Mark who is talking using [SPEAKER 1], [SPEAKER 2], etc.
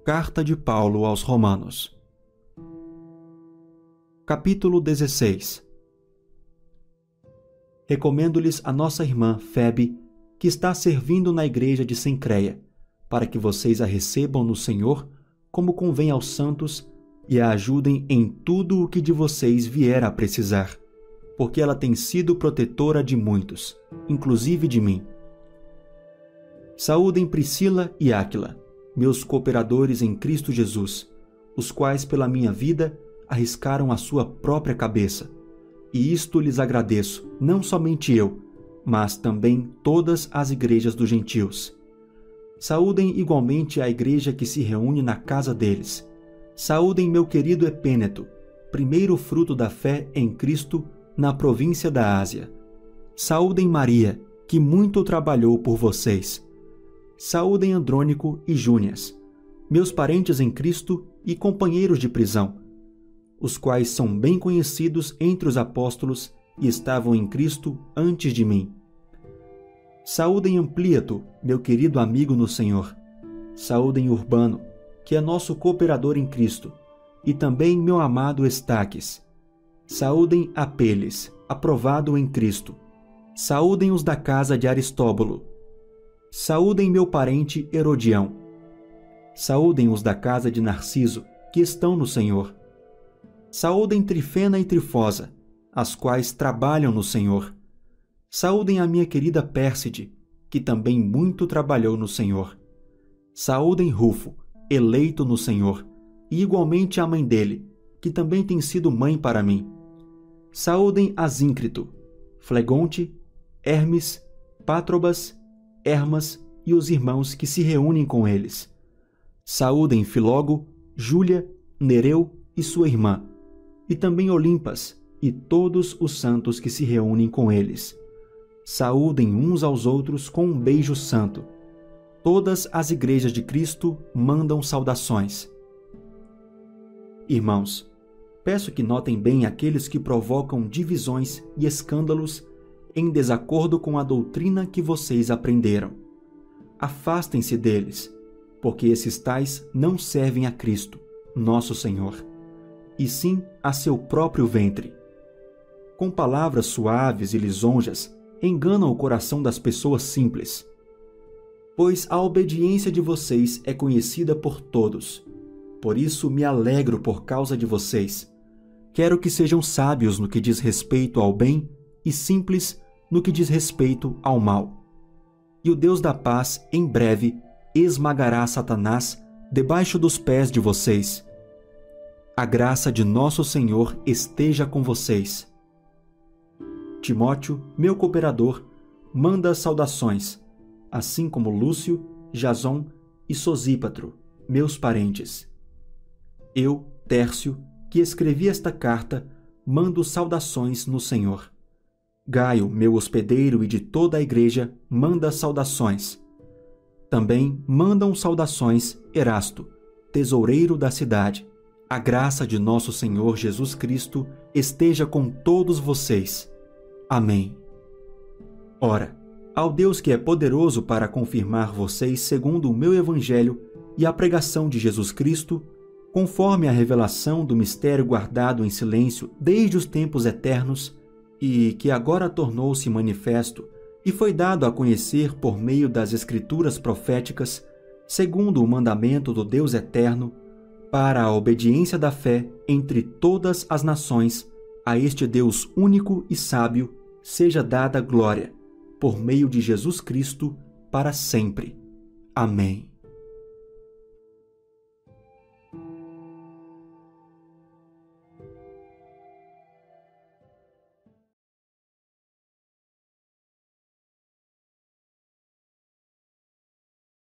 [SPEAKER 1] Carta de Paulo aos Romanos. Capítulo 16. Recomendo-lhes a nossa irmã Febe, que está servindo na igreja de Cencreia, para que vocês a recebam no Senhor, como convém aos santos, e a ajudem em tudo o que de vocês vier a precisar, porque ela tem sido protetora de muitos, inclusive de mim. Saúdem Priscila e Áquila, meus cooperadores em Cristo Jesus, os quais pela minha vida arriscaram a sua própria cabeça. E isto lhes agradeço, não somente eu, mas também todas as igrejas dos gentios. Saúdem igualmente a igreja que se reúne na casa deles. Saúdem meu querido Epêneto, primeiro fruto da fé em Cristo na província da Ásia. Saúdem Maria, que muito trabalhou por vocês. Saúdem Andrônico e Júnias, meus parentes em Cristo e companheiros de prisão, os quais são bem conhecidos entre os apóstolos e estavam em Cristo antes de mim. Saúdem Amplíato, meu querido amigo no Senhor. Saúdem Urbano, que é nosso cooperador em Cristo, e também meu amado Estaques. Saúdem Apeles, aprovado em Cristo. Saúdem os da casa de Aristóbulo. Saúdem meu parente Herodião. Saúdem os da casa de Narciso, que estão no Senhor. Saúdem Trifena e Trifosa, as quais trabalham no Senhor. Saúdem a minha querida Pérside, que também muito trabalhou no Senhor. Saúdem Rufo, eleito no Senhor, e igualmente a mãe dele, que também tem sido mãe para mim. Saúdem Asíncrito, Flegonte, Hermes, Pátrobas, Hermas e os irmãos que se reúnem com eles. Saúdem Filógo, Júlia, Nereu e sua irmã, e também Olimpas e todos os santos que se reúnem com eles. Saúdem uns aos outros com um beijo santo. Todas as igrejas de Cristo mandam saudações. Irmãos, peço que notem bem aqueles que provocam divisões e escândalos em desacordo com a doutrina que vocês aprenderam. Afastem-se deles, porque esses tais não servem a Cristo, nosso Senhor, e sim a seu próprio ventre. Com palavras suaves e lisonjas, enganam o coração das pessoas simples. Pois a obediência de vocês é conhecida por todos. Por isso me alegro por causa de vocês. Quero que sejam sábios no que diz respeito ao bem e simples no que diz respeito ao mal. E o Deus da paz, em breve, esmagará Satanás debaixo dos pés de vocês. A graça de nosso Senhor esteja com vocês. Timóteo, meu cooperador, manda saudações, assim como Lúcio, Jason e Sosípatro, meus parentes. Eu, Tércio, que escrevi esta carta, mando saudações no Senhor. Gaio, meu hospedeiro e de toda a igreja, manda saudações. Também mandam saudações Erasto, tesoureiro da cidade. A graça de nosso Senhor Jesus Cristo esteja com todos vocês. Amém. Ora, ao Deus que é poderoso para confirmar vocês segundo o meu evangelho e a pregação de Jesus Cristo, conforme a revelação do mistério guardado em silêncio desde os tempos eternos e que agora tornou-se manifesto e foi dado a conhecer por meio das Escrituras proféticas, segundo o mandamento do Deus eterno, para a obediência da fé entre todas as nações, a este Deus único e sábio seja dada glória, por meio de Jesus Cristo, para sempre. Amém.